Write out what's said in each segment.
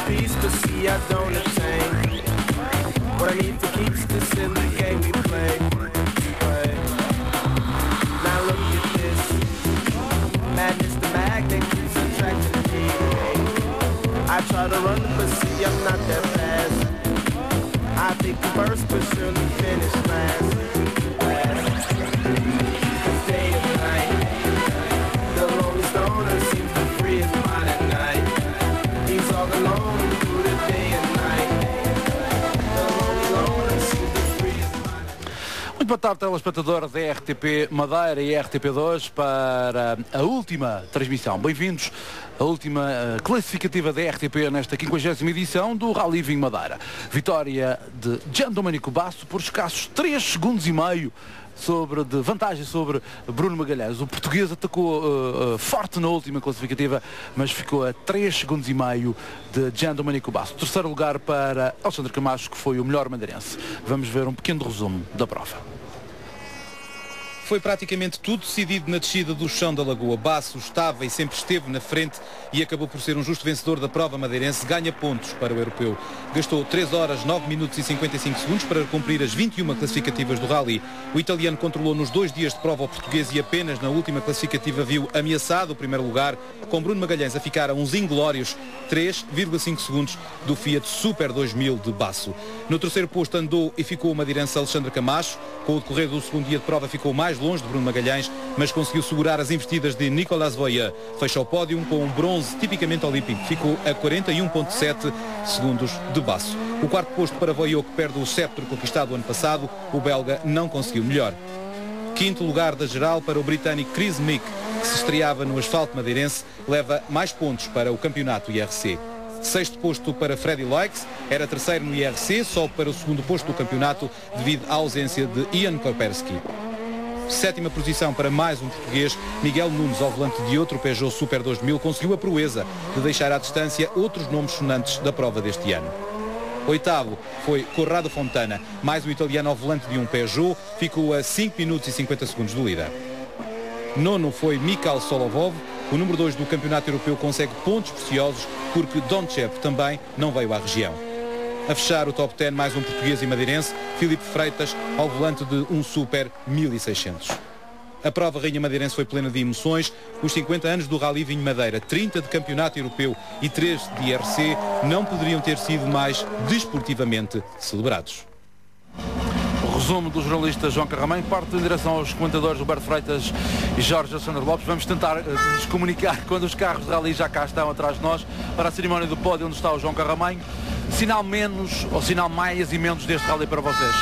peace, but see I don't attain what I need to keep the silly game we play. Now look at this, madness the magnet keeps attracting me. I try to run, but see I'm not that fast. I think the burst, but surely finish last. Cause day and night, the lonely stoner seems to free his mind at night. He's all alone through the day and night. The lonely loner seems to free his mind at night. Muito boa tarde, telespectadores da RTP Madeira e RTP2 para a última transmissão. Bem-vindos à última classificativa da RTP nesta 50ª edição do Rally Vinho Madeira. Vitória de Giandomenico Basso por escassos 3 segundos e meio de vantagem sobre Bruno Magalhães. O português atacou forte na última classificativa, mas ficou a 3 segundos e meio de Giandomenico Basso. Terceiro lugar para Alexandre Camacho, que foi o melhor madeirense. Vamos ver um pequeno resumo da prova. Foi praticamente tudo decidido na descida do chão da Lagoa. Basso estava e sempre esteve na frente e acabou por ser um justo vencedor da prova madeirense. Ganha pontos para o europeu. Gastou 3 horas, 9 minutos e 55 segundos para cumprir as 21 classificativas do Rally. O italiano controlou nos 2 dias de prova o português e apenas na última classificativa viu ameaçado o primeiro lugar, com Bruno Magalhães a ficar a uns inglórios 3,5 segundos do Fiat Super 2000 de Basso. No terceiro posto andou e ficou o madeirense Alexandre Camacho. Com o decorrer do segundo dia de prova ficou mais longe de Bruno Magalhães, mas conseguiu segurar as investidas de Nicolas Voyer. Fecha o pódio com um bronze tipicamente olímpico. Ficou a 41,7 segundos de Basso. O quarto posto para Voyer, que perde o sceptro conquistado ano passado. O belga não conseguiu melhor. Quinto lugar da geral para o britânico Chris Mick, que se estreava no asfalto madeirense, leva mais pontos para o campeonato IRC. Sexto posto para Freddy Likes, era terceiro no IRC, só para o segundo posto do campeonato devido à ausência de Ian Koperski. Sétima posição para mais um português, Miguel Nunes, ao volante de outro Peugeot Super 2000, conseguiu a proeza de deixar à distância outros nomes sonantes da prova deste ano. Oitavo foi Corrado Fontana, mais um italiano ao volante de um Peugeot, ficou a 5 minutos e 50 segundos do líder. Nono foi Mikhail Solovov, o número 2 do campeonato europeu consegue pontos preciosos porque Donchev também não veio à região. A fechar o top 10 mais um português e madeirense, Filipe Freitas, ao volante de um Super 1600. A prova Rainha Madeirense foi plena de emoções. Os 50 anos do Rally Vinho Madeira, 30 de campeonato europeu e 3 de IRC não poderiam ter sido mais desportivamente celebrados. O resumo do jornalista João Carramães parte em direção aos comentadores Roberto Freitas e Jorge Alexandre Lopes. Vamos tentar nos comunicar quando os carros de rally já cá estão atrás de nós para a cerimónia do pódio onde está o João Carramães. Sinal menos ou sinal mais e menos deste rally para vocês?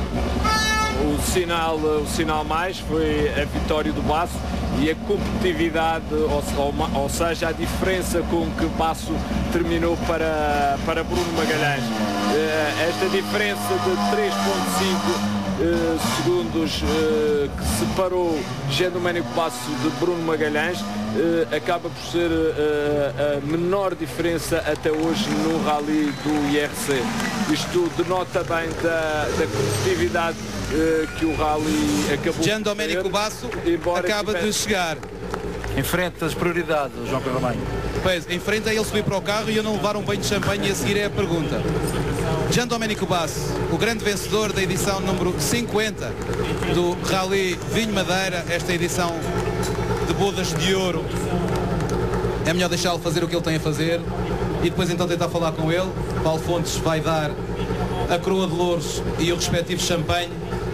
O sinal mais foi a vitória do Basso e a competitividade, ou seja, a diferença com que Basso terminou para Bruno Magalhães. Esta diferença de 3,5 segundos que separou Giandomenico Basso de Bruno Magalhães acaba por ser a menor diferença até hoje no Rally do IRC. Isto denota bem da competitividade que o Rally acabou. Giandomenico Basso acaba de chegar. Enfrenta as prioridades, João Carramães. Pois, enfrenta ele subir para o carro e eu não levar um banho de champanhe, e a seguir é a pergunta. Giandomenico Basso, o grande vencedor da edição número 50 do Rally Vinho Madeira, esta edição de bodas de ouro. É melhor deixá-lo fazer o que ele tem a fazer e depois então tentar falar com ele. Paulo Fontes vai dar a coroa de louros e o respectivo champanhe.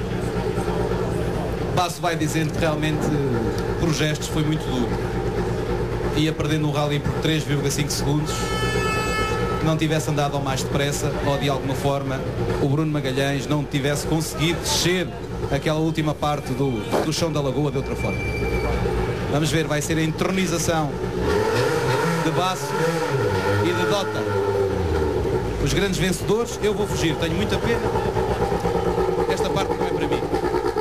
Basso vai dizendo que realmente por gestos foi muito duro. Ia perdendo o rally por 3,5 segundos. Não tivesse andado ao mais depressa ou de alguma forma o Bruno Magalhães não tivesse conseguido descer aquela última parte do chão da lagoa de outra forma. Vamos ver, vai ser a entronização de Basso e de Dota. Os grandes vencedores. Eu vou fugir, tenho muita pena. Esta parte não é para mim.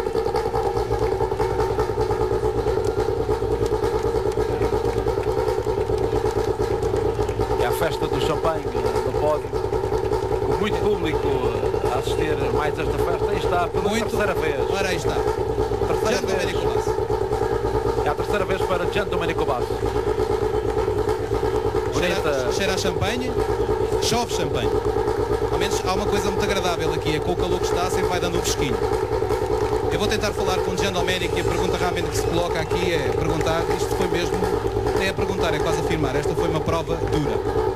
É a festa do champanhe no pódio, com muito público a assistir mais esta festa. Aí está, pela terceira vez. Ora, aí está. Giandomenico Basso. É a terceira vez para Giandomenico Basso. Cheira a champanhe. chove champanhe. Ao menos há uma coisa muito agradável aqui, é com o calor que está, sempre vai dando um fresquinho. Eu vou tentar falar com o Giandomenico e a pergunta realmente que se coloca aqui é perguntar, isto foi mesmo, nem é perguntar, é quase afirmar, esta foi uma prova dura.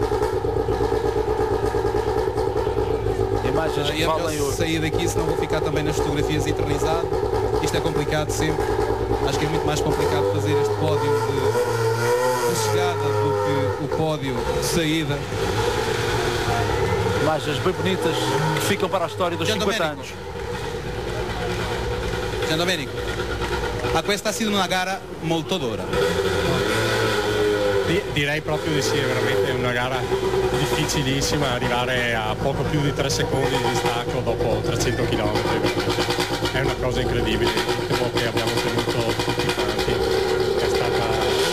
Imagens que É melhor valem ouro. sair daqui, senão vou ficar também nas fotografias eternizado. Isto é complicado sempre. Acho que é muito mais complicado fazer este pódio de chegada do que o pódio de saída. Imagens bem bonitas que ficam para a história dos 50 anos. Giandomenico, questa ha sido una gara molto dura. Direi proprio di sì, è veramente una gara difficilissima, arrivare a poco più di 3 secondi di distacco dopo 300 km è una cosa incredibile, il ritmo che abbiamo tenuto tutti quanti è stata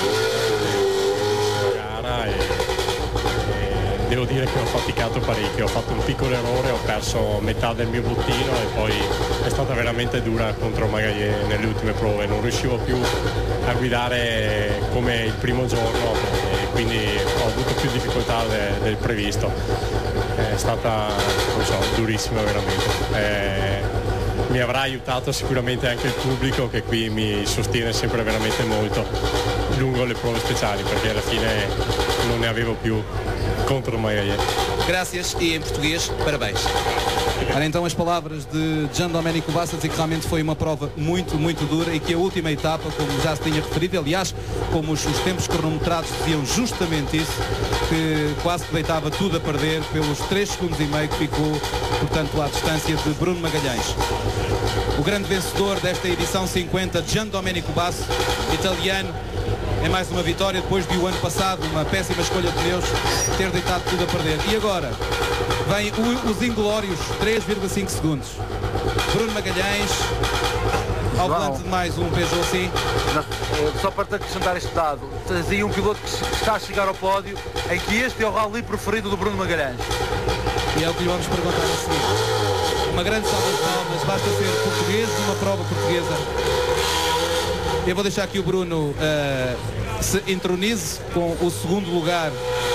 una gara e devo dire che ho faticato parecchio, ho fatto un piccolo errore, ho perso metà del mio bottino e poi è stata veramente dura contro Magalle nelle ultime prove, non riuscivo più a guidare come il primo giorno e quindi ho avuto più difficoltà del previsto. È stata, non so, durissima veramente. Mi avrà aiutato sicuramente anche il pubblico che qui mi sostiene sempre veramente molto lungo le prove speciali perché alla fine non ne avevo più contro Magalle. Graças e em português, parabéns. Ora, então as palavras de Giandomenico Bassa dizer que realmente foi uma prova muito, muito dura e que a última etapa, como já se tinha referido, aliás, como os tempos cronometrados diziam justamente isso, que quase que deitava tudo a perder pelos 3 segundos e meio que ficou, portanto, à distância de Bruno Magalhães. O grande vencedor desta edição 50, Giandomenico Bassa, italiano, é mais uma vitória depois de o ano passado, uma péssima escolha de pneus, ter deitado tudo a perder. E agora vem os inglórios 3,5 segundos. Bruno Magalhães ao volante de mais um Peugeot sim. Só para te acrescentar este dado, tens aí um piloto que está a chegar ao pódio em que este é o rally preferido do Bruno Magalhães. E é o que lhe vamos perguntar a seguir. Uma grande salva de palmas, basta ser português numa prova portuguesa. Eu vou deixar que o Bruno se entronize com o segundo lugar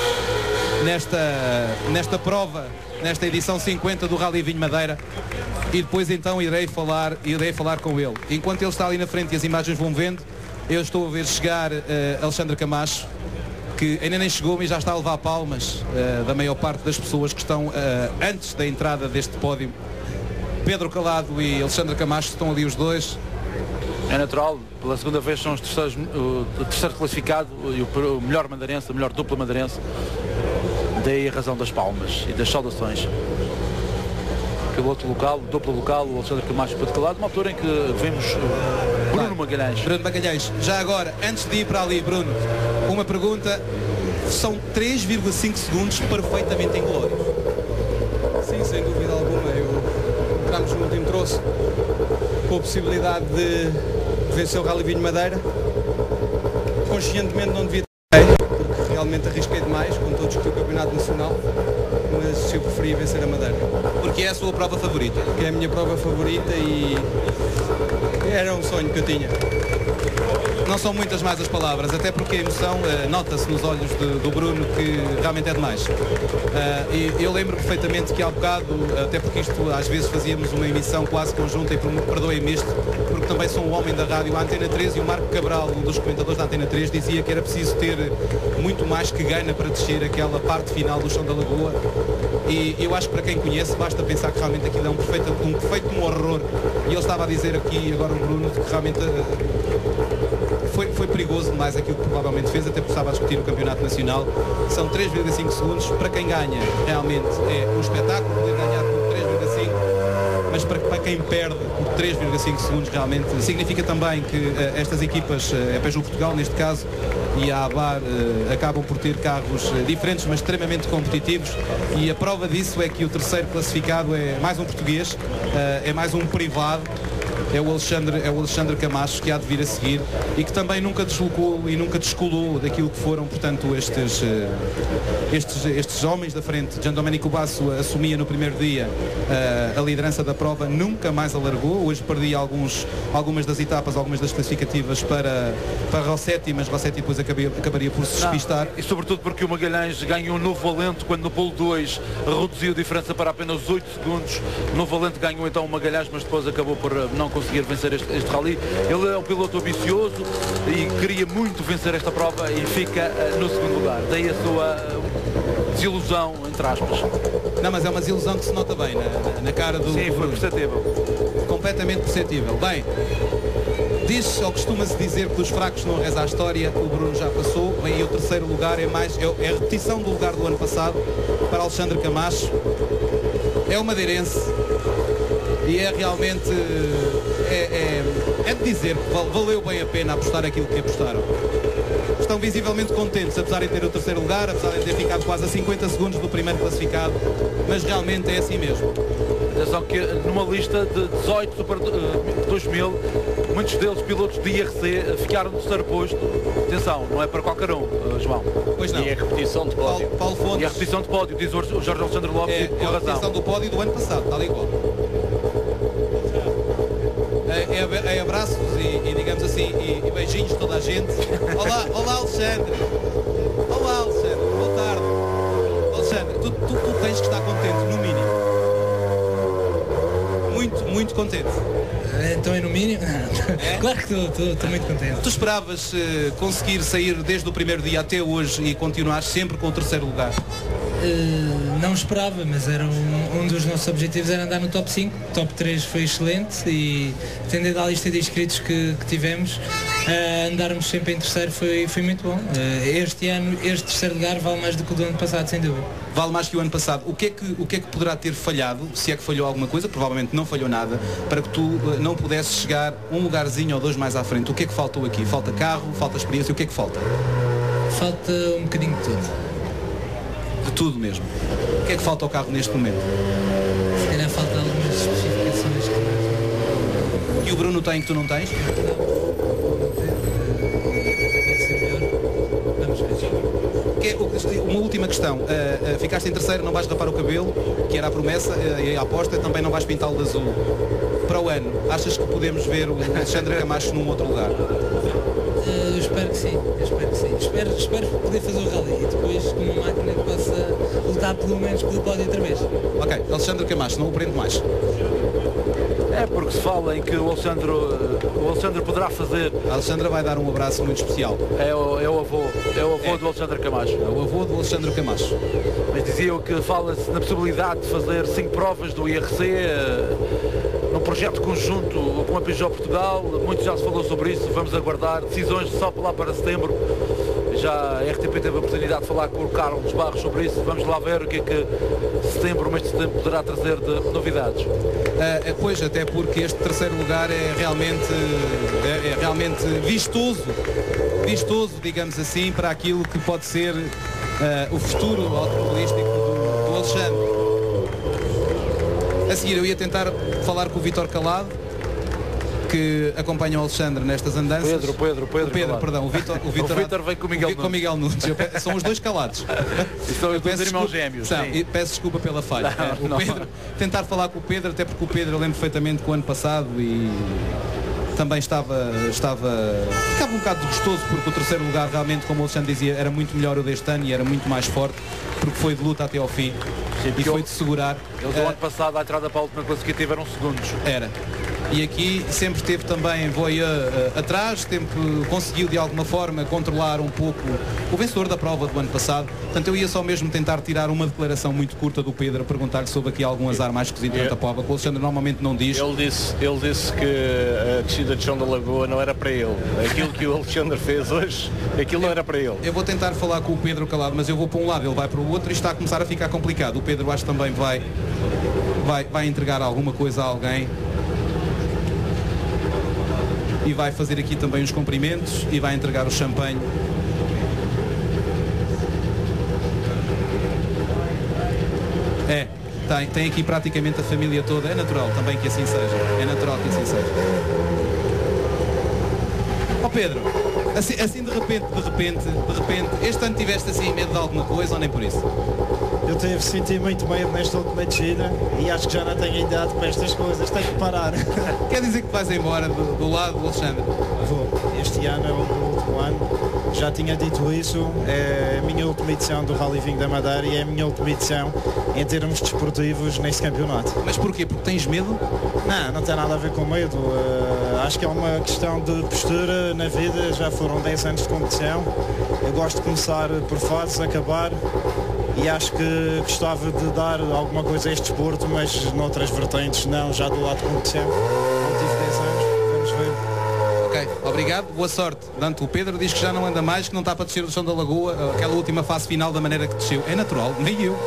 nesta prova, nesta edição 50 do Rally Vinho Madeira, e depois então irei falar com ele. Enquanto ele está ali na frente e as imagens vão vendo, eu estou a ver chegar Alexandre Camacho, que ainda nem chegou, mas já está a levar palmas da maior parte das pessoas que estão antes da entrada deste pódio. Pedro Calado e Alexandre Camacho estão ali os dois. É natural, pela segunda vez são os terceiros, o terceiro classificado e o melhor madeirense, a melhor dupla madeirense. Daí a razão das palmas e das saudações. Piloto local, dupla local, o Alexandre Camacho e Pedro Calado, uma altura em que vemos Bruno Magalhães. Bruno Magalhães, já agora, antes de ir para ali, Bruno, uma pergunta. São 3,5 segundos perfeitamente inglórios. Sim, sem dúvida alguma. Entramos no último troço com a possibilidade de vencer o Rally Vinho Madeira. Conscientemente não devia ter, porque realmente arrisquei demais, como todos que o Campeonato Nacional, mas eu preferia vencer a Madeira. Porque é a sua prova favorita? Que é a minha prova favorita e era um sonho que eu tinha. Não são muitas mais as palavras, até porque a emoção nota-se nos olhos do Bruno que realmente é demais. E eu lembro perfeitamente que há bocado, até porque isto às vezes fazíamos uma emissão quase conjunta e perdoem-me isto, porque também sou um homem da rádio, a Antena 3, e o Marco Cabral, um dos comentadores da Antena 3, dizia que era preciso ter muito mais que gana para descer aquela parte final do Chão da Lagoa. E eu acho que para quem conhece basta pensar que realmente aquilo é um perfeito horror. E ele estava a dizer aqui agora o Bruno que realmente foi perigoso demais aquilo que provavelmente fez, até porque estava a discutir o Campeonato Nacional. São 3,5 segundos, para quem ganha realmente é um espetáculo poder ganhar por 3,5, mas para quem perde por 3,5 segundos realmente significa também que estas equipas, a Peugeot Portugal neste caso e a Abar, acabam por ter carros diferentes, mas extremamente competitivos, e a prova disso é que o terceiro classificado é mais um português, é mais um privado. É o Alexandre Camacho, que há de vir a seguir e que também nunca deslocou e nunca descolou daquilo que foram, portanto, estes homens da frente. Giandomenico Basso assumia no primeiro dia a liderança da prova, nunca mais alargou. Hoje perdi algumas das etapas, algumas das classificativas para Rossetti, mas Rossetti depois acabaria por se despistar. E sobretudo porque o Magalhães ganhou um novo Valente quando no polo 2 reduziu a diferença para apenas 8 segundos. O novo Valente ganhou então o Magalhães, mas depois acabou por não conseguir vencer este rally. Ele é um piloto ambicioso e queria muito vencer esta prova e fica no segundo lugar. Daí a sua desilusão, entre aspas. Não, mas é uma desilusão que se nota bem na cara do Sim, foi perceptível. Completamente perceptível. Bem, diz ou costuma-se dizer que dos fracos não reza a história. O Bruno já passou. Bem, e o terceiro lugar é a repetição do lugar do ano passado para Alexandre Camacho. É o madeirense e é realmente é de dizer que valeu bem a pena apostar aquilo que apostaram. Estão visivelmente contentes, apesar de ter o terceiro lugar, apesar de ter ficado quase a 50 segundos do primeiro classificado, mas realmente é assim mesmo. Atenção que numa lista de 18 Super 2000, muitos deles pilotos de IRC ficaram no terceiro posto. Atenção, não é para qualquer um, João. Pois não. E a repetição de pódio. Paulo Fontes. E a repetição de pódio, diz o Jorge Alexandre Lopes, É com a razão. repetição do pódio do ano passado, tal igual. É abraços e digamos assim, e beijinhos de toda a gente. Olá Alexandre. Olá Alexandre, boa tarde. Alexandre, tu tens que estar contente, no mínimo. Muito contente. Então é no mínimo? Claro que estou muito contente. Tu esperavas conseguir sair desde o primeiro dia até hoje e continuar sempre com o terceiro lugar? Não esperava, mas era um dos nossos objetivos era andar no top 5. Top 3 foi excelente e tendendo à lista de inscritos que tivemos, andarmos sempre em terceiro foi muito bom. Este ano, este terceiro lugar vale mais do que o do ano passado, sem dúvida. Vale mais que o ano passado. O que é que poderá ter falhado, se é que falhou alguma coisa, provavelmente não falhou nada, para que tu não pudesses chegar um lugarzinho ou dois mais à frente? O que é que faltou aqui? Falta carro, falta experiência, o que é que falta? Falta um bocadinho de tudo. De tudo mesmo. O que é que falta ao carro neste momento? Se calhar falta algumas especificações E o Bruno tem que tu não tens? Uma última questão. Ficaste em terceiro, não vais rapar o cabelo, que era a promessa, e a aposta, também não vais pintá-lo de azul. Para o ano, achas que podemos ver o Alexandre Camacho num outro lugar? Eu espero que sim, espero poder fazer o rally e depois com uma máquina que possa lutar pelo menos pelo pódio outra vez. Ok, Alexandre Camacho, não o prendo mais. É porque se fala em que o Alexandre poderá fazer. A Alexandra vai dar um abraço muito especial. É o avô do Alexandre Camacho. É o avô do Alexandre Camacho. Mas diziam que fala-se na possibilidade de fazer 5 provas do IRC num projeto conjunto com a Peugeot Portugal. Muito já se falou sobre isso, vamos aguardar decisões só lá para setembro. Já a RTP teve a oportunidade de falar com o Carlos Barros sobre isso. Vamos lá ver o que é que o mês de setembro poderá trazer de novidades. Pois, até porque este terceiro lugar é realmente vistoso, digamos assim, para aquilo que pode ser o futuro automobilístico do Alexandre. A seguir eu ia tentar falar com o Vítor Calado, que acompanha o Alexandre nestas andanças. Pedro, perdão, o Vítor vem com o Miguel Nunes. São os dois calados. São os dois irmãos gêmeos. Peço desculpa pela falha. Tentar falar com o Pedro, até porque o Pedro eu lembro perfeitamente que o ano passado e também ficava um bocado desgostoso porque o terceiro lugar realmente, como o Alexandre dizia, era muito melhor o deste ano e era muito mais forte, porque foi de luta até ao fim. Sim, e foi de segurar. Eles o ano passado, à entrada para a última classificativa, eram segundos. Era. E aqui sempre esteve também atrás, conseguiu de alguma forma controlar um pouco o vencedor da prova do ano passado. Portanto, eu ia só mesmo tentar tirar uma declaração muito curta do Pedro, perguntar-lhe sobre aqui algum azar mais esquisito durante a prova, que o Alexandre normalmente não diz. Ele disse que a descida de Chão da Lagoa não era para ele. Aquilo que o Alexandre fez hoje, aquilo não era para ele. Eu vou tentar falar com o Pedro Calado, mas eu vou para um lado, ele vai para o outro e está a começar a ficar complicado. O Pedro acho que também vai entregar alguma coisa a alguém. E vai fazer aqui também os cumprimentos e vai entregar o champanhe. Tem aqui praticamente a família toda. É natural também que assim seja. É natural que assim seja. Ó Pedro, assim de repente, este ano tiveste assim medo de alguma coisa ou nem por isso? Eu senti muito medo nesta última descida e acho que já não tenho idade para estas coisas, tenho que parar. Quer dizer que vais embora do lado do Alexandre? Vou, este ano é o meu último ano, já tinha dito isso, é a minha última edição do Rally Vinho da Madeira e é a minha última edição em termos desportivos neste campeonato. Mas porquê? Porque tens medo? Não tem nada a ver com medo, acho que é uma questão de postura na vida, já foram 10 anos de competição, eu gosto de começar por fases, acabar. E acho que gostava de dar alguma coisa a este desporto, mas noutras vertentes não, já do lado de competição. Não tive 10 anos, vamos ver. Ok, obrigado, boa sorte. Dante, o Pedro diz que já não anda mais, que não está para descer do chão da lagoa, aquela última fase final da maneira que desceu. É natural, nem eu.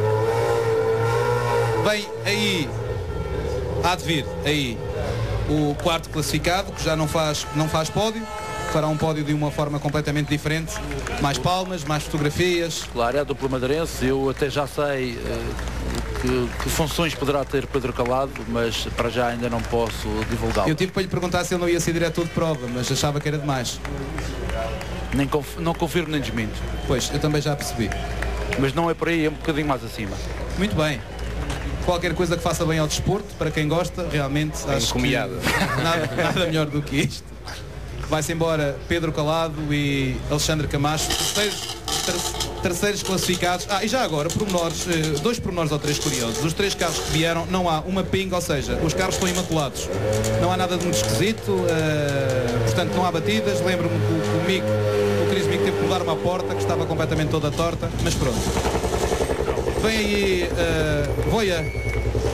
Bem, aí, há de vir, aí, o quarto classificado, que já não faz pódio. Fará um pódio de uma forma completamente diferente, mais palmas, mais fotografias. Claro, é a dupla madeirense, eu até já sei que funções poderá ter Pedro Calado, mas para já ainda não posso divulgá-lo. Eu tive para lhe perguntar se ele não ia ser diretor de prova, mas achava que era demais. Não confirmo nem desminto. Pois, eu também já percebi. Mas não é por aí, é um bocadinho mais acima. Muito bem. Qualquer coisa que faça bem ao desporto, para quem gosta, realmente acho que nada melhor do que isto. Vai-se embora Pedro Calado e Alexandre Camacho, terceiros classificados. E já agora, dois pormenores ou três curiosos. Os 3 carros que vieram, não há uma pinga, ou seja, os carros estão imaculados. Não há nada de muito esquisito, portanto não há batidas. Lembro-me que o Cris Mico teve que mudar uma porta que estava completamente toda torta, mas pronto. Vem aí, Voia.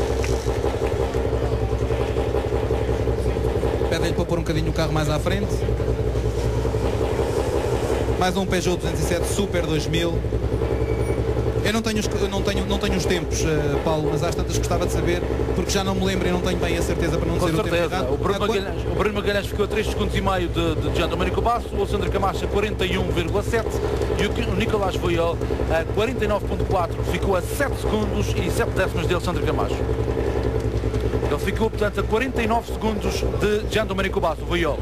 Pedem-lhe para pôr um bocadinho o carro mais à frente. Mais um Peugeot 207 Super 2000. Eu não tenho os tempos, Paulo, mas às tantas gostava de saber, porque já não me lembro e não tenho bem a certeza para não dizer o tempo errado. O Bruno Magalhães ficou a 3 segundos e meio de Jean Domenico Basso, o Alexandre Camacho a 41,7 e o Nicolás Voiol a 49,4, ficou a 7 segundos e 7 décimos de Alexandre Camacho. Ele ficou, portanto, a 49 segundos de Jean Domenico Basso, o Voiol.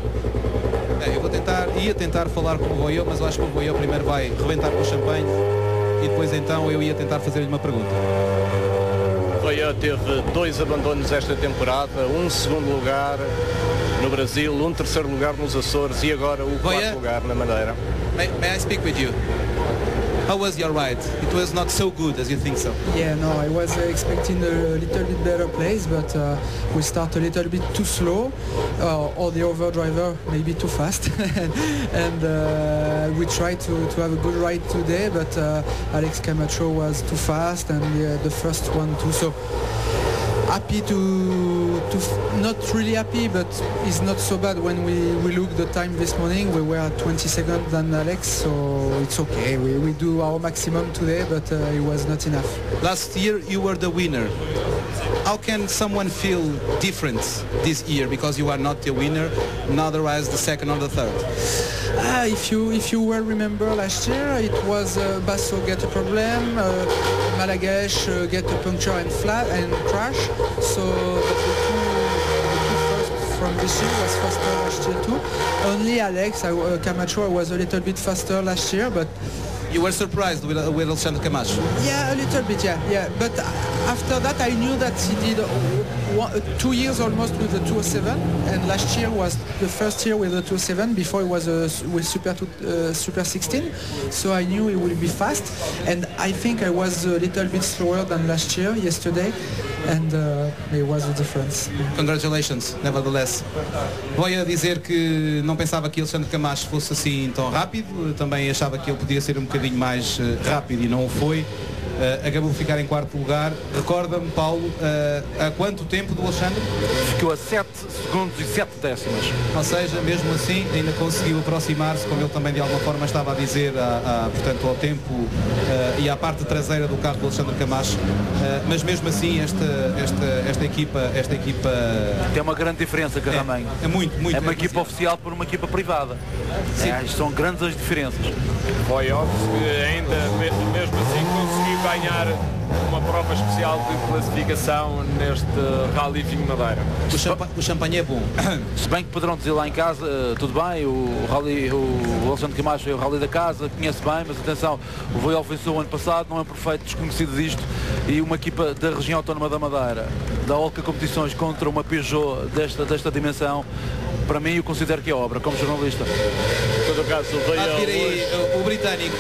Eu ia tentar falar com o Voiol, mas eu acho que o Voiol primeiro vai rebentar com o champanhe e depois então eu ia tentar fazer-lhe uma pergunta. O Voiol teve 2 abandonos esta temporada, um segundo lugar no Brasil, um terceiro lugar nos Açores e agora o quarto lugar na Madeira. May I speak with you? How was your ride? It was not so good as you think so. Yeah, no, I was expecting a little bit better place, but we start a little bit too slow, or the other driver maybe too fast, and we tried to have a good ride today, but Alex Camacho was too fast, and the first one too. So happy not really happy, but it's not so bad. When we look the time this morning, we were 20 seconds than Alex, so it's okay. We do our maximum today, but it was not enough. Last year you were the winner. How can someone feel different this year because you are not the winner, otherwise the second or the third? If you well remember last year, it was Basso get a problem, Malagash get a puncture and crash. So the two first from this year was faster last year too. Only Alex Camacho was a little bit faster last year, but you were surprised with Alexandre Camacho? Yeah, a little bit, yeah. But after that, I knew that he did 2 years almost with the 207, and last year was the first year with the 207. Before it was with Super 16, so I knew he would be fast. And I think I was a little bit slower than last year, yesterday, and it was a difference. Congratulations, nevertheless. Vou a dizer que não pensava que Alexandre Camacho fosse assim tão rápido, também achava que ele podia ser um bocadinho mais rápido e não o foi. Acabou de ficar em quarto lugar. Recorda-me, Paulo, há quanto tempo do Alexandre? Ficou a 7 segundos e 7 décimas. Ou seja, mesmo assim ainda conseguiu aproximar-se, como ele também de alguma forma estava a dizer, portanto, ao tempo e à parte traseira do carro do Alexandre Camacho. Mas mesmo assim esta equipa tem uma grande diferença, Carramanho. É muito é uma equipa oficial por uma equipa privada. São grandes as diferenças. Foi óbvio que ainda mesmo assim conseguiu ganhar uma prova especial de classificação neste Rally Vinho Madeira. O champanhe é bom. Se bem que poderão dizer lá em casa, tudo bem, o Alexandre Camacho é o Rally da casa, conhece bem, mas atenção, o Voial venceu o ano passado, não é um perfeito desconhecido disto, e uma equipa da região autónoma da Madeira, da Olca Competições, contra uma Peugeot desta dimensão, para mim eu considero que é obra, como jornalista. Em todo caso, o britânico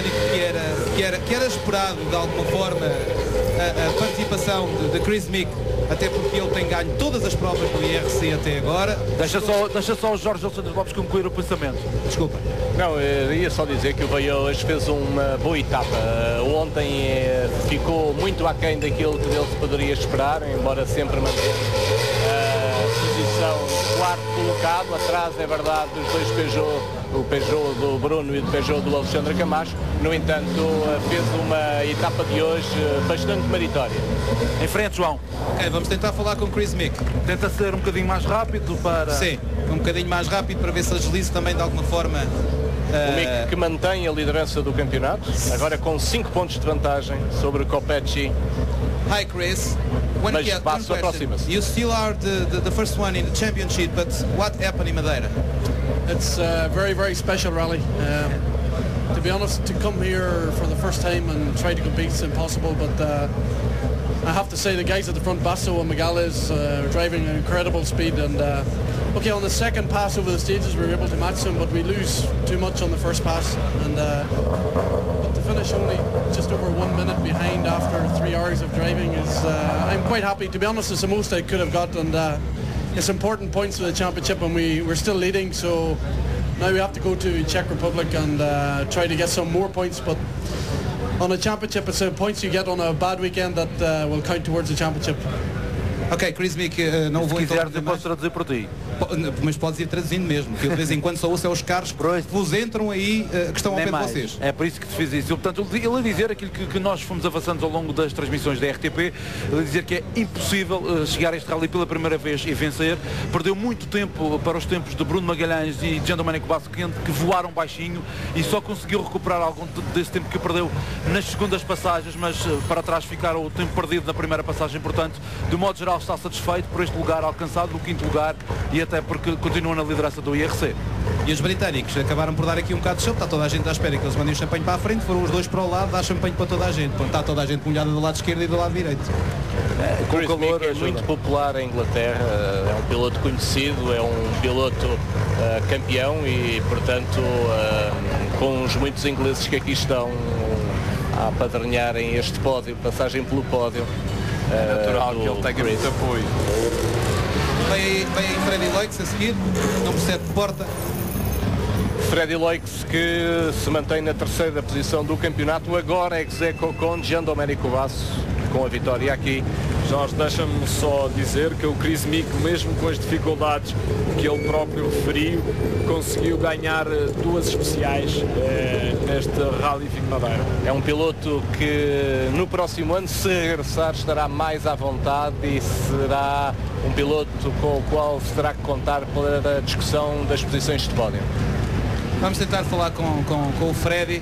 que era esperado de alguma forma a participação de Chris Meek, até porque ele tem ganho todas as provas do IRC até agora. Deixa só o Jorge Alexandre Lopes concluir o pensamento. Desculpa. Não, eu ia só dizer que o Voial hoje fez uma boa etapa. Ontem ficou muito aquém daquilo que dele se poderia esperar, embora sempre mantendo a posição quarto colocado, atrás, é verdade, dos dois Peugeot, o Peugeot do Bruno e o Peugeot do Alexandre Camacho. No entanto, fez uma etapa de hoje bastante meritória. Em frente, João. Ok, vamos tentar falar com Chris Meek. Tenta ser um bocadinho mais rápido para... Sim, um bocadinho mais rápido para ver se agiliza também de alguma forma. O Meek que mantém a liderança do campeonato, agora com 5 pontos de vantagem sobre o Copecci. Hi Chris, Mas Basso aproxima-se. You still are the first one in the championship, but what happened in Madeira? It's a very, very special rally. To be honest, to come here for the first time and try to compete is impossible, but I have to say the guys at the front, Basso and Megales, are driving an incredible speed, and okay, on the second pass over the stages we were able to match them, but we lose too much on the first pass, and but to finish only just over 1 minute behind after 3 hours of driving is, I'm quite happy. To be honest, it's the most I could have got, and it's important points for the championship, and we're still leading, so now we have to go to Czech Republic and try to get some more points, but on a championship it's the points you get on a bad weekend that will count towards the championship. Ok, Chris Meek, não vou quiser, posso traduzir por ti. Mas podes ir traduzindo mesmo, que eu de vez em quando só ouço os carros que vos entram aí que estão ao pé de vocês. É por isso que te fiz isso. Portanto, ele a dizer aquilo que nós fomos avançando ao longo das transmissões da RTP, ele a dizer que é impossível chegar a este rally pela primeira vez e vencer. Perdeu muito tempo para os tempos de Bruno Magalhães e Jean Domenico Basso, que voaram baixinho, e só conseguiu recuperar algum desse tempo que perdeu nas segundas passagens, mas para trás ficaram o tempo perdido na primeira passagem. Portanto, de modo geral está satisfeito por este lugar alcançado, no 5º lugar, e até porque continua na liderança do IRC. E os britânicos acabaram por dar aqui um bocado de show, está toda a gente à espera que eles mandem o champanhe para a frente, foram os dois para o lado, dá champanhe para toda a gente. Portanto, está toda a gente molhada do lado esquerdo e do lado direito. Chris Meek é muito popular em Inglaterra, é um piloto conhecido, é um piloto campeão e, portanto, com os muitos ingleses que aqui estão a apadrinharem este pódio, passagem pelo pódio. É natural que ele tenha muito apoio. Vem aí Freddy Loix a seguir, não percebe de porta. Freddy Loix que se mantém na 3ª posição do campeonato, agora ex-aequo com Jean Domenico Basso, com a vitória aqui. Jorge, deixa-me só dizer que o Chris Meek, mesmo com as dificuldades que ele próprio referiu, conseguiu ganhar 2 especiais neste Rally Vinho Madeira. É um piloto que no próximo ano, se regressar, estará mais à vontade e será um piloto com o qual se terá que contar para a discussão das posições de pódio. Vamos tentar falar com o Freddy,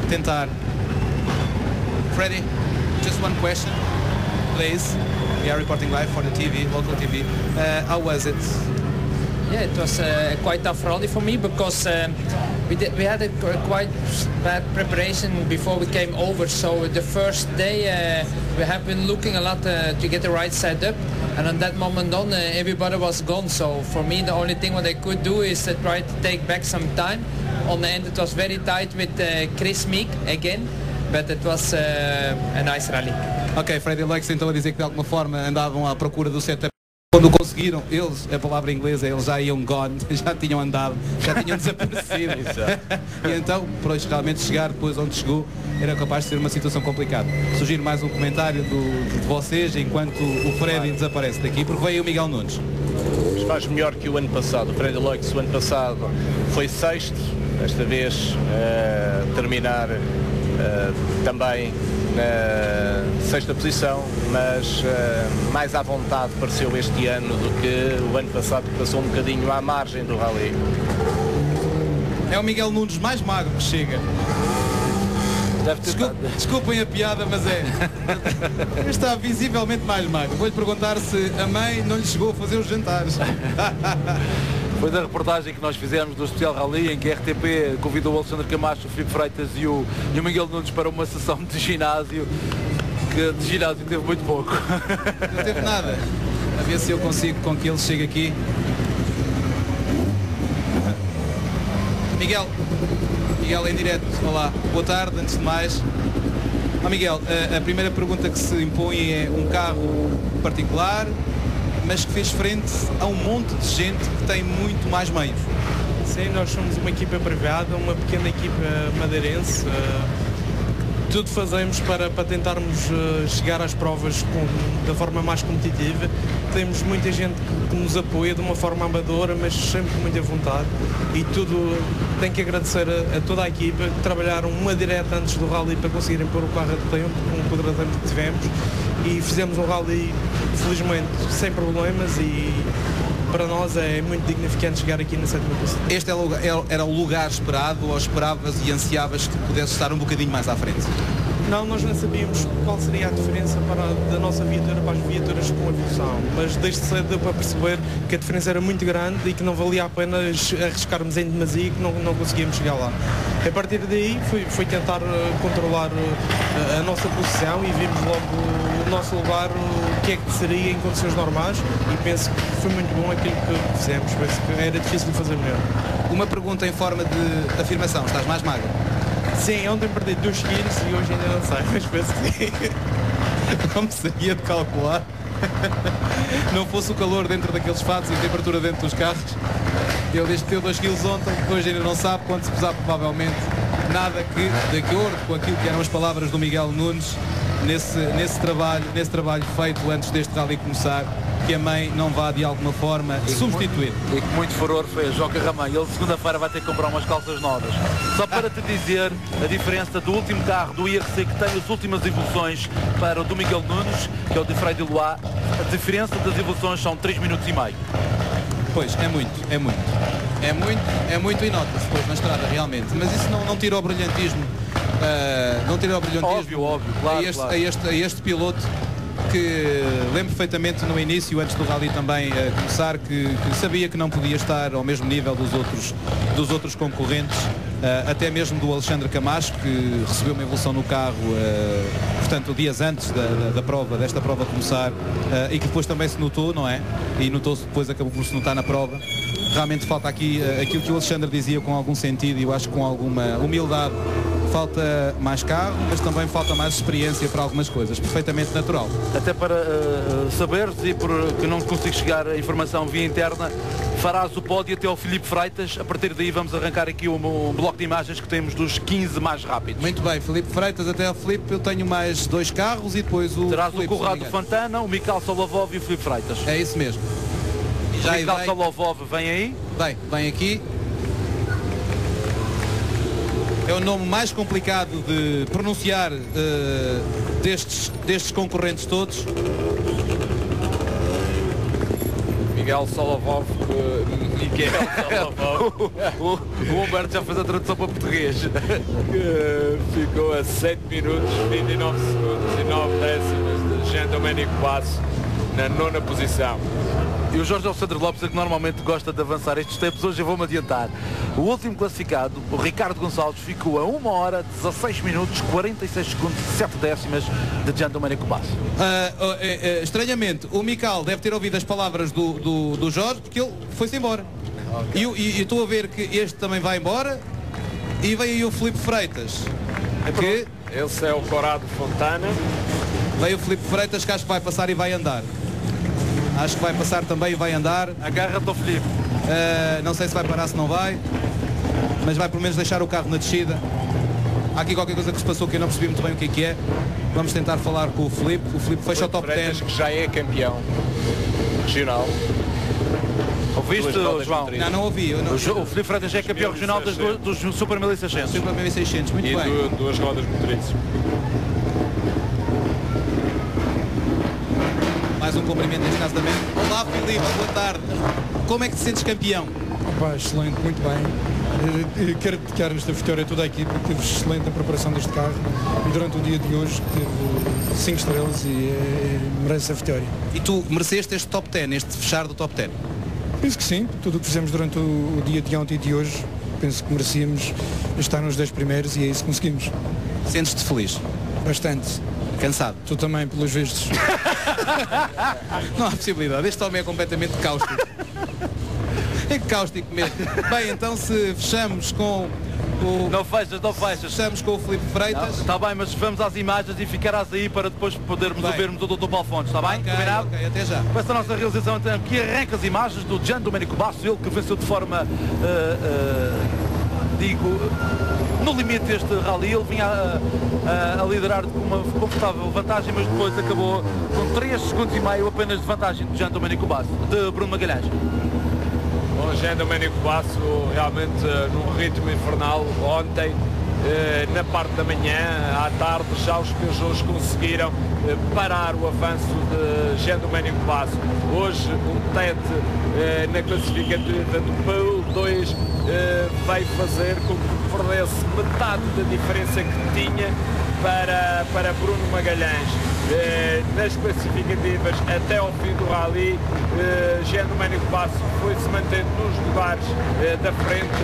Freddy, just one question, please. We are reporting live for the TV, local TV. How was it? Yeah, it was quite tough rally for me because we had a quite bad preparation before we came over. So the first day we have been looking a lot to get the right setup, and on that moment on, everybody was gone. So for me, the only thing what I could do is try to take back some time. On the end, it was very tight with Chris Meek again, but it was a nice rally. Ok, Freddy Loix então a dizer que de alguma forma andavam à procura do setup. Quando conseguiram, eles, a palavra inglesa, eles já iam gone, já tinham andado, já tinham desaparecido. E então, para hoje realmente chegar depois onde chegou, era capaz de ser uma situação complicada. Sugiro mais um comentário de vocês enquanto o Freddy desaparece daqui, porque veio o Miguel Nunes. Mas faz melhor que o ano passado. O Freddy Loix, o ano passado, foi 6º, esta vez terminar também na 6ª posição, mas mais à vontade pareceu este ano do que o ano passado, que passou um bocadinho à margem do rally. É o Miguel Nunes mais magro que chega. Desculpem a piada, mas está visivelmente mais magro. Vou-lhe perguntar se a mãe não lhe chegou a fazer os jantares. Foi da reportagem que nós fizemos do Especial Rally, em que a RTP convidou o Alexandre Camacho, o Filipe Freitas e o Miguel Nunes para uma sessão de ginásio, que de ginásio teve muito pouco. Não teve nada. A ver se eu consigo com que ele chegue aqui. Miguel em direto, olá, boa tarde, antes de mais. Miguel, a primeira pergunta que se impõe é um carro particular, mas que fez frente a um monte de gente que tem muito mais meios. Sim, nós somos uma equipa privada, uma pequena equipa madeirense. Tudo fazemos para tentarmos chegar às provas da forma mais competitiva. Temos muita gente que nos apoia de uma forma amadora, mas sempre com muita vontade. E tudo tem que agradecer a toda a equipa que trabalharam uma direta antes do rally para conseguirem pôr o carro a tempo, com o contratempo que tivemos. E fizemos um rally, felizmente, sem problemas e para nós é muito dignificante chegar aqui na 7ª posição. Este era o lugar esperado, ou esperavas e ansiavas que pudesse estar um bocadinho mais à frente? Não, nós não sabíamos qual seria a diferença da nossa viatura para as viaturas com evolução, mas desde cedo deu para perceber que a diferença era muito grande e que não valia a pena arriscarmos em demasia e que não conseguíamos chegar lá. A partir daí foi tentar controlar a nossa posição e vimos logo o nosso lugar, o que é que seria em condições normais, e penso que foi muito bom aquilo que fizemos, penso que era difícil de fazer melhor. Uma pergunta em forma de afirmação, estás mais magro? Sim, ontem perdi 2 quilos e hoje ainda não sei, mas penso que sim. Não me sabia de calcular. Não fosse o calor dentro daqueles fatos e a temperatura dentro dos carros. Ele disse que teve 2 quilos ontem, hoje ainda não sabe, quando se pesar provavelmente nada que, de acordo com aquilo que eram as palavras do Miguel Nunes, nesse trabalho feito antes deste rally começar, que a mãe não vá de alguma forma substituir. E com muito furor fez Joca Ramalho. Ele segunda-feira vai ter que comprar umas calças novas. Só para te dizer a diferença do último carro do IRC, que tem as últimas evoluções, para o do Miguel Nunes, que é o de Frei de Lois, a diferença das evoluções são 3 minutos e meio. Pois, é muito e nota-se depois na estrada realmente, mas isso não tira o brilhantismo, óbvio, claro, a este piloto, que lembro perfeitamente no início, antes do rally também começar, que sabia que não podia estar ao mesmo nível dos outros concorrentes, até mesmo do Alexandre Camacho, que recebeu uma evolução no carro, portanto, dias antes desta prova começar, e que depois também se notou, não é? E notou-se depois, acabou por se notar na prova. Realmente falta aqui aquilo que o Alexandre dizia com algum sentido, e eu acho que com alguma humildade. Falta mais carro, mas também falta mais experiência para algumas coisas, perfeitamente natural. Até para saberes, e porque não consigo chegar a informação via interna, farás o pódio até ao Filipe Freitas. A partir daí vamos arrancar aqui um bloco de imagens que temos dos 15 mais rápidos. Muito bem, Filipe Freitas até ao Filipe, eu tenho mais 2 carros e depois o terás Filipe, o Corrado Fontana, o Mikael Solovov e o Filipe Freitas. É isso mesmo. E já o Mikael Solovov vem aí? Vem aqui. É o nome mais complicado de pronunciar destes concorrentes todos. Miguel Solovov. O Humberto já fez a tradução para português. Ficou a 7 minutos, 29 segundos e 9 décimas de Jean Domenico Basso na 9ª posição. E o Jorge Alexandre Lopes é que normalmente gosta de avançar estes tempos. Hoje eu vou-me adiantar. O último classificado, o Ricardo Gonçalves, ficou a 1 hora, 16 minutos, 46 segundos, 7 décimas de Jean Domenico Basso. Estranhamente, o Mikael deve ter ouvido as palavras do Jorge, porque ele foi-se embora. Okay. E estou a ver que este também vai embora. E veio aí o Filipe Freitas. Que... Esse é o Corrado Fontana. Veio o Filipe Freitas, que acho que vai passar e vai andar. Acho que vai passar também e vai andar. Agarra-te ao Filipe. Não sei se vai parar, se não vai, mas vai pelo menos deixar o carro na descida. Há aqui qualquer coisa que se passou que eu não percebi muito bem o que é. Vamos tentar falar com o Filipe. O Filipe fecha o top 10. Que já é campeão regional. Ouviste, João? Não ouvi. O Filipe Freitas é campeão regional dos Super 1600. Super 1600, muito bem. E duas rodas motrices. Mais um cumprimento neste caso também. Olá Filipe, boa tarde. Como é que te sentes campeão? Excelente, muito bem. Quero dedicar esta vitória a toda a equipa que teve excelente a preparação deste carro e durante o dia de hoje teve 5 estrelas e merece a vitória. E tu mereceste este top 10, este fechar do top 10? Penso que sim, tudo o que fizemos durante o dia de ontem e de hoje, penso que merecíamos estar nos 10 primeiros e é isso que conseguimos. Sentes-te feliz? Bastante. Cansado? Tu também, pelos vistos. Não há possibilidade, este homem é completamente cáustico. É cáustico mesmo. Bem, então se fechamos com o... Não fechas. Fechamos com o Filipe Freitas. Está bem, mas vamos às imagens e ficarás aí para depois podermos ouvirmos o Dr. Paulo Fontes, está bem? Ok, Combinado? ok, até já. Com esta nossa realização então, que arranca as imagens do Gian Domenico Basso, ele que venceu de forma, no limite este rally. Ele vinha a liderar com uma confortável vantagem, mas depois acabou com 3 segundos e meio apenas de vantagem do Gian Domenico Basso, de Bruno Magalhães. Bom, Gian Domenico Basso realmente num ritmo infernal. Ontem, na parte da manhã, à tarde, já os Peugeots conseguiram parar o avanço de Gian Domenico Basso. Hoje, um tete na classificativa do Pool 2 vai fazer com que perdesse metade da diferença que tinha para Bruno Magalhães. Nas classificativas até ao fim do rally, Gian Domenico Basso foi-se mantendo nos lugares da frente,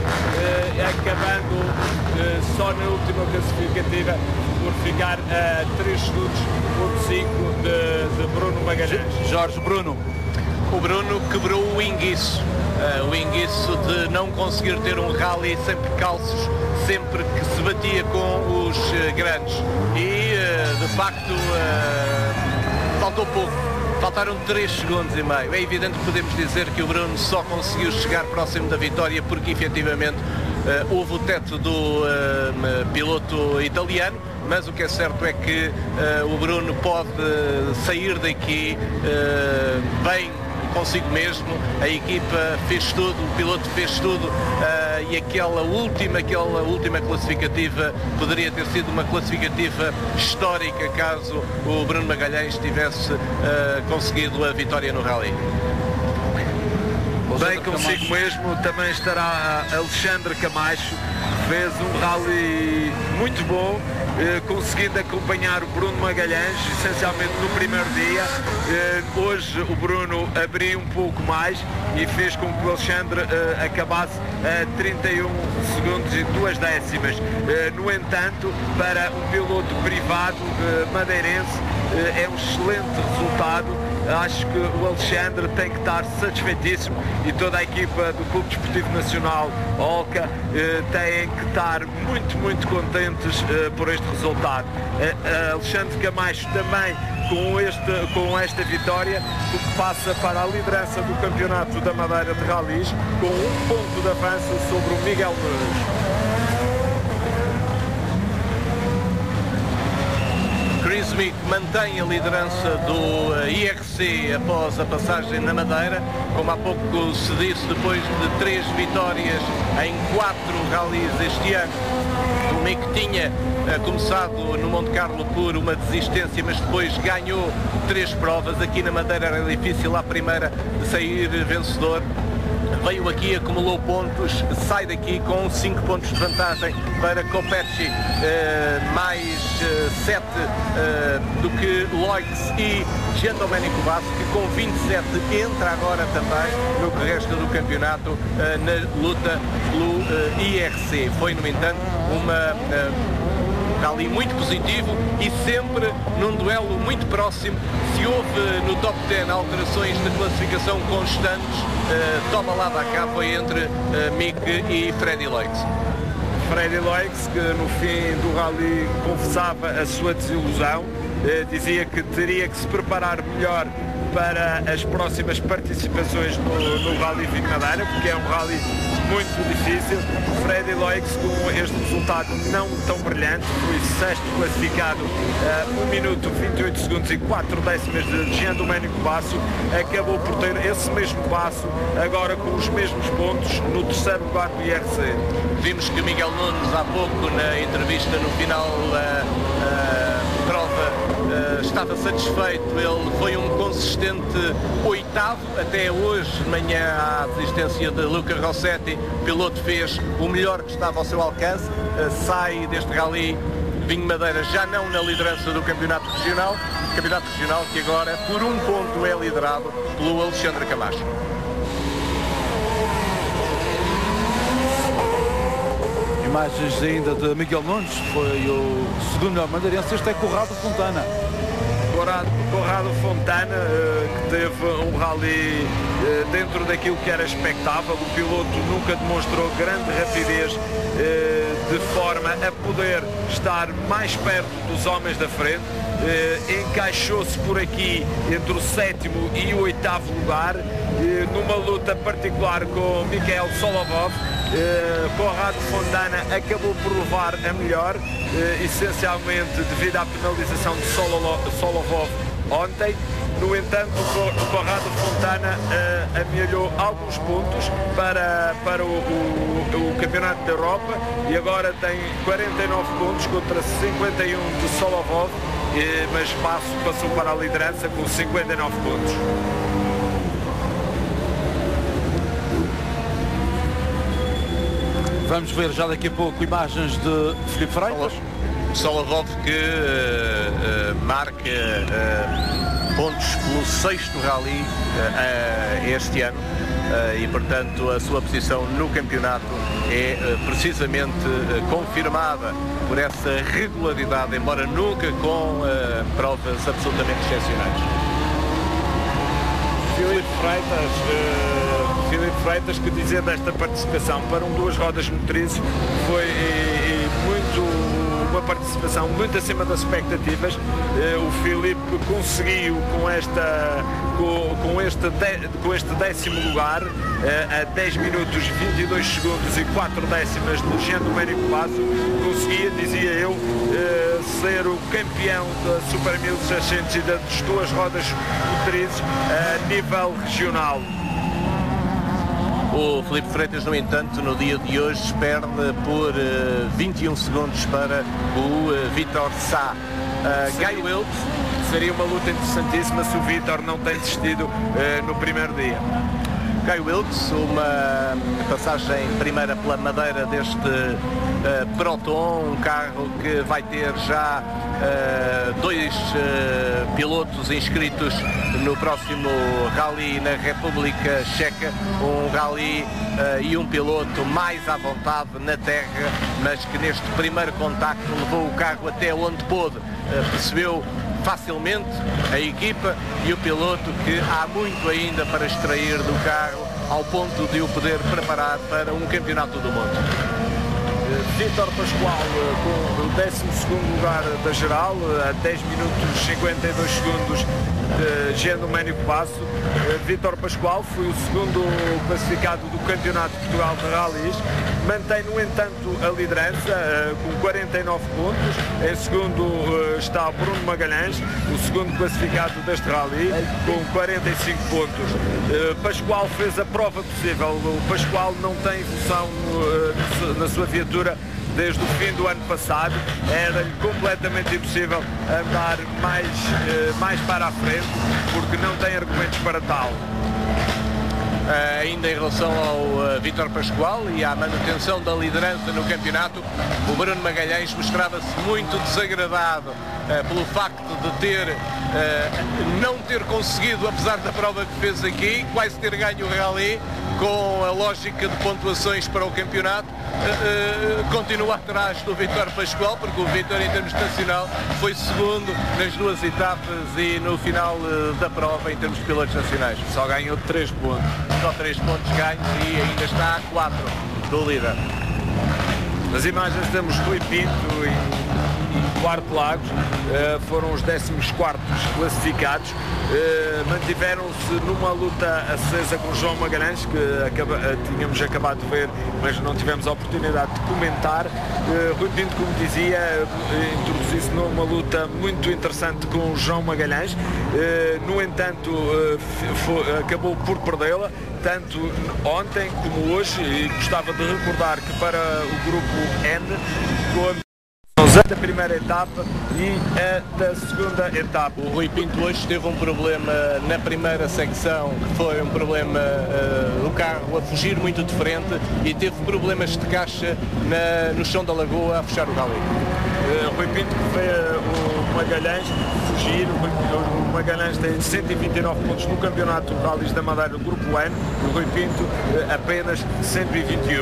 acabando só na última classificativa por ficar a 3 segundos por 5 de Bruno Magalhães. Jorge, Bruno. O Bruno quebrou o inguiço de não conseguir ter um rally sem percalços, sempre que se batia com os grandes. E, de facto, faltou pouco. Faltaram 3 segundos e meio. É evidente que podemos dizer que o Bruno só conseguiu chegar próximo da vitória porque, efetivamente, houve o teto do piloto italiano. Mas o que é certo é que o Bruno pode sair daqui bem consigo mesmo. A equipa fez tudo, o piloto fez tudo e aquela última classificativa poderia ter sido uma classificativa histórica caso o Bruno Magalhães tivesse conseguido a vitória no rally. Bem consigo mesmo, também estará Alexandre Camacho, fez um rally muito bom, conseguindo acompanhar o Bruno Magalhães, essencialmente no primeiro dia. Hoje o Bruno abriu um pouco mais e fez com que o Alexandre acabasse a 31 segundos e 2 décimas. No entanto, para um piloto privado madeirense, é um excelente resultado. Acho que o Alexandre tem que estar satisfeitíssimo e toda a equipa do Clube Desportivo Nacional Olca têm que estar muito contentes por este resultado. Alexandre Camacho também com esta vitória, o que passa para a liderança do Campeonato da Madeira de Rallys com 1 ponto de avanço sobre o Miguel Nunes. Chris Mick mantém a liderança do IRC após a passagem na Madeira, como há pouco se disse, depois de 3 vitórias em 4 rallies este ano. O Mick tinha começado no Monte Carlo por uma desistência, mas depois ganhou 3 provas. Aqui na Madeira era difícil à primeira de sair vencedor. Veio aqui, acumulou pontos, sai daqui com 5 pontos de vantagem para Copecci, mais 7 do que Loix e Gian Domenico Basso, que com 27 entra agora também no que resta do campeonato na luta pelo IRC. Foi, no entanto, rally muito positivo e sempre num duelo muito próximo. Se houve no top 10 alterações de classificação constantes, toma lá da cá, foi entre Mick e Freddy Loix. Freddy Loix, que no fim do rally confessava a sua desilusão, dizia que teria que se preparar melhor para as próximas participações no Rally Vinho Madeira, porque é um rally muito difícil. Freddy Loix, com este resultado não tão brilhante, foi 6º classificado, 1 minuto 28 segundos e 4 décimas de Gian Domenico Basso, acabou por ter esse mesmo passo, agora com os mesmos pontos, no 3º lugar do IRC. Vimos que o Miguel Nunes, há pouco, na entrevista no final da prova, estava satisfeito, ele foi um consistente oitavo, até hoje de manhã à desistência de Luca Rossetti, o piloto fez o melhor que estava ao seu alcance, sai deste rally Vinho Madeira já não na liderança do campeonato regional que agora por um ponto é liderado pelo Alexandre Camacho. Imagens ainda de Miguel Nunes, foi o segundo melhor madeirense. Este é Corrado Fontana. Corrado Fontana, que teve um rally dentro daquilo que era expectável. O piloto nunca demonstrou grande rapidez, de forma a poder estar mais perto dos homens da frente. Encaixou-se por aqui entre o 7º e o 8º lugar, numa luta particular com Mikhail Solovov. Corrado Fontana acabou por levar a melhor, essencialmente devido à penalização de Solovov ontem. No entanto, o Corrado Fontana amealhou alguns pontos para o Campeonato da Europa e agora tem 49 pontos contra 51 de Solovov, mas passou para a liderança com 59 pontos. Vamos ver já daqui a pouco imagens de Filipe Freitas. Solovov que marca pontos pelo 6º rally este ano e, portanto, a sua posição no campeonato é precisamente confirmada por essa regularidade, embora nunca com provas absolutamente excepcionais. Filipe Freitas, que dizer desta participação para duas rodas motrizes foi uma participação muito acima das expectativas. O Filipe conseguiu com este 10º lugar a 10 minutos 22 segundos e 4 décimas de Jean Domenico Basso, conseguia, dizia eu, ser o campeão da Super 1600 e das duas rodas motrizes a nível regional. O Filipe Freitas, no entanto, no dia de hoje perde por 21 segundos para o Vitor Sá. Guy Wilkes. Seria uma luta interessantíssima se o Vitor não tem desistido no primeiro dia. Guy Wilkes, uma passagem primeira pela madeira deste Proton, um carro que vai ter já dois pilotos inscritos no próximo rally na República Checa, um rally e um piloto mais à vontade na terra, mas que neste primeiro contacto levou o carro até onde pôde, percebeu facilmente a equipa e o piloto, que há muito ainda para extrair do carro ao ponto de o poder preparar para um campeonato do mundo. Vítor Pascoal com o 12º lugar da geral, a 10 minutos 52 segundos de Jean Domenico Basso. Vítor Pascoal foi o segundo classificado do Campeonato de Portugal de Rallys, mantém no entanto a liderança com 49 pontos. Em segundo está Bruno Magalhães, o segundo classificado deste rally, com 45 pontos. Pascoal fez a prova possível. O Pascoal não tem evolução na sua viatura desde o fim do ano passado. Era-lhe completamente impossível andar mais para a frente, porque não tem argumentos para tal. Ainda em relação ao Vítor Pascoal e à manutenção da liderança no campeonato, o Bruno Magalhães mostrava-se muito desagradado pelo facto de não ter conseguido, apesar da prova que fez aqui, quase ter ganho o rally, com a lógica de pontuações para o campeonato. Continua atrás do Vítor Pascoal, porque o Vítor, em termos nacional, foi segundo nas duas etapas e no final da prova em termos de pilotos nacionais. Só ganhou 3 pontos. Só 3 pontos ganhos e ainda está a 4 do líder. Nas imagens temos Rui Pinto e Duarte Lagos, foram os 14º classificados. Mantiveram-se numa luta acesa com João Magalhães, que tínhamos acabado de ver, mas não tivemos a oportunidade de comentar. Rui Pinto, como dizia, introduziu-se numa luta muito interessante com o João Magalhães. No entanto, acabou por perdê-la, tanto ontem como hoje, e gostava de recordar que para o grupo N, da primeira etapa e a da segunda etapa. O Rui Pinto hoje teve um problema na primeira secção, que foi um problema do carro a fugir muito de frente e teve problemas de caixa no chão da lagoa a fechar o rally. Rui Pinto que foi o Magalhães fugir. O Magalhães tem 129 pontos no campeonato de rallies da Madeira do Grupo N, o Rui Pinto apenas 121.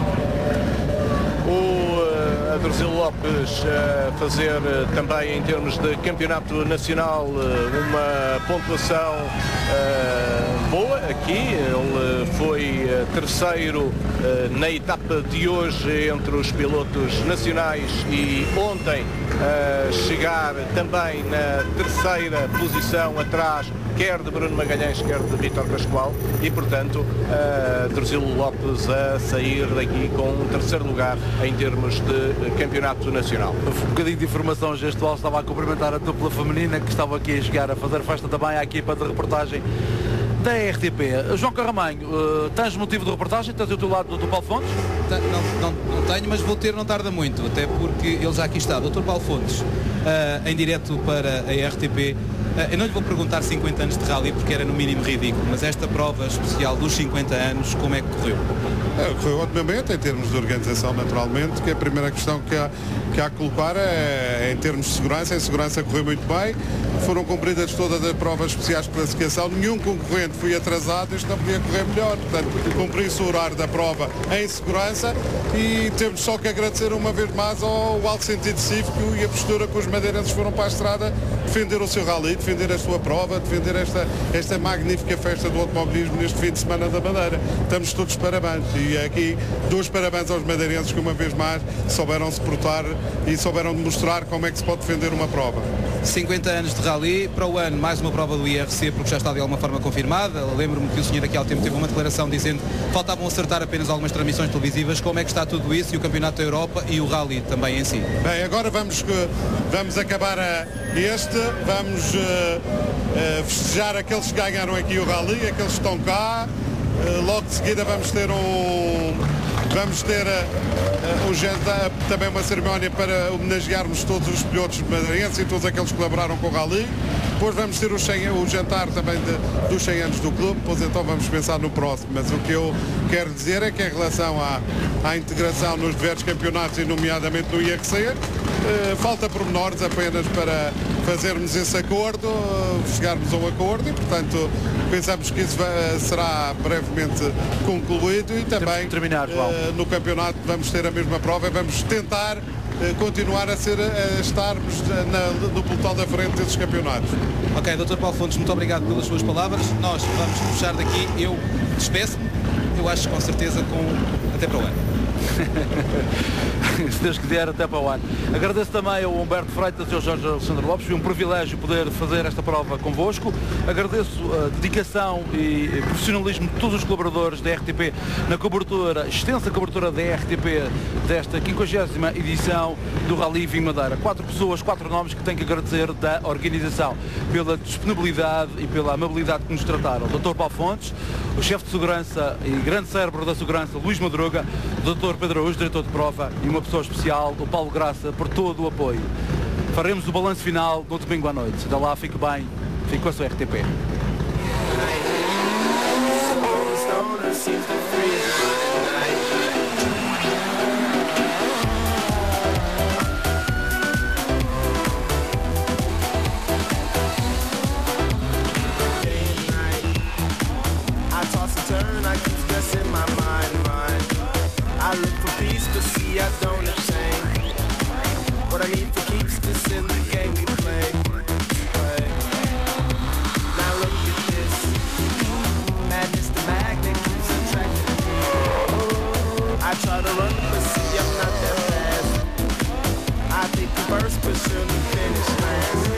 O Druzilo Lopes a fazer também em termos de campeonato nacional uma pontuação boa aqui. Ele foi terceiro na etapa de hoje entre os pilotos nacionais e ontem chegar também na terceira posição atrás quer de Bruno Magalhães, quer de Vítor Pascoal e, portanto, Druzilo Lopes a sair daqui com um terceiro lugar em termos de campeonato nacional. Um bocadinho de informação gestual, estava a cumprimentar a dupla feminina que estava aqui a chegar a fazer festa também à equipa de reportagem da RTP. João Carramanho, tens motivo de reportagem? Tens o teu lado do Paulo Fontes? Não tenho, mas vou ter, não tarda muito, até porque ele já aqui está, Dr. Paulo Fontes, em direto para a RTP. Eu não lhe vou perguntar 50 anos de rally porque era no mínimo ridículo, mas esta prova especial dos 50 anos, como é que correu? Correu otimamente em termos de organização, naturalmente, que a primeira questão que há que colocar é em termos de segurança. Em segurança correu muito bem, foram cumpridas todas as provas especiais de classificação, nenhum concorrente foi atrasado, isto não podia correr melhor, portanto cumpriu-se o horário da prova em segurança e temos só que agradecer uma vez mais ao alto sentido cívico e a postura que os madeirenses foram para a estrada defender o seu rally, defender a sua prova, defender esta magnífica festa do automobilismo neste fim de semana da Madeira. Estamos todos parabéns e aqui dois parabéns aos madeirenses que uma vez mais souberam se portar e souberam demonstrar como é que se pode defender uma prova. 50 anos de rally, para o ano mais uma prova do IRC porque já está de alguma forma confirmada. Lembro-me que o senhor aqui há tempo teve uma declaração dizendo que faltavam acertar apenas algumas transmissões televisivas. Como é que está tudo isso e o Campeonato da Europa e o rally também em si? Bem, agora vamos acabar vamos festejar aqueles que ganharam aqui o rally, aqueles que estão cá. Logo de seguida vamos ter um jantar, também uma cerimónia para homenagearmos todos os pilotos madeirenses e todos aqueles que colaboraram com o rally. Depois vamos ter o jantar também dos 100 anos do clube, depois então vamos pensar no próximo. Mas o que eu quero dizer é que em relação à integração nos diversos campeonatos e nomeadamente no IRC, falta pormenores apenas para fazermos esse acordo, chegarmos a um acordo e, portanto, pensamos que isso será brevemente concluído e também no campeonato vamos ter a mesma prova e vamos tentar continuar a estarmos no pelotão da frente desses campeonatos. Ok, Dr. Paulo Fontes, muito obrigado pelas suas palavras. Nós vamos fechar daqui, eu despeço-me, eu acho com certeza até para o ano. Se Deus quiser, até para o ano. Agradeço também ao Humberto Freitas e ao Jorge Alexandre Lopes. Foi um privilégio poder fazer esta prova convosco. Agradeço a dedicação e profissionalismo de todos os colaboradores da RTP na cobertura, extensa cobertura da RTP desta 50ª edição do Rally Vinho Madeira. 4 pessoas, 4 nomes que tenho que agradecer da organização pela disponibilidade e pela amabilidade que nos trataram. O Dr. Paulo Fontes, o chefe de segurança e grande cérebro da segurança, Luís Madruga, o Dr. Pedro Araújo, diretor de prova, e uma pessoa especial, o Paulo Graça, por todo o apoio. Faremos o balanço final no domingo à noite. Até lá, fique bem, fique com a sua RTP. I don't obtain what I need to keep this in the game we play. Now look at this madness, the magnet keeps attracting me. I try to run, but see I'm not that fast. I think the first push on the finish line.